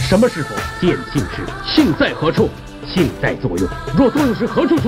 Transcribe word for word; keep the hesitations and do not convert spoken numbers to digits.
什么是否见性时？性在何处？性在作用。若作用时何处出？